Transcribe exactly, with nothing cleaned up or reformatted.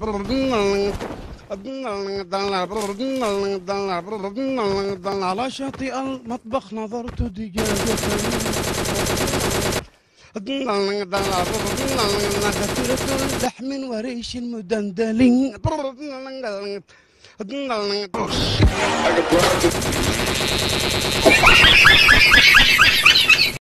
على شاطئ المطبخ نظرت دجاجة كثيرة اللحم وريش مدندل.